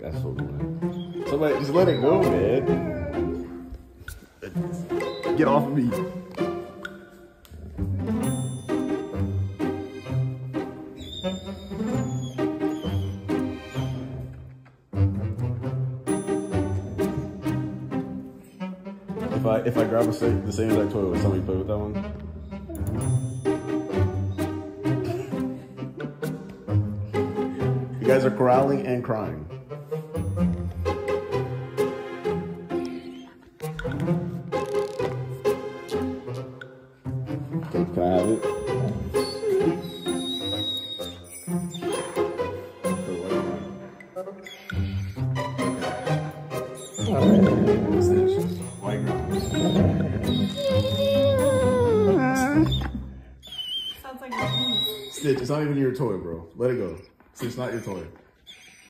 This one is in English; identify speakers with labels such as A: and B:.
A: That's so good. Somebody just let it go, man. Get off of me. If I grab the same exact toy, would somebody play with that one? You guys are growling and crying. Okay, can I have it? White ground.
B: Sounds like a
A: Stitch, it's not even your toy, bro. Let it go. Stitch, it's not your toy.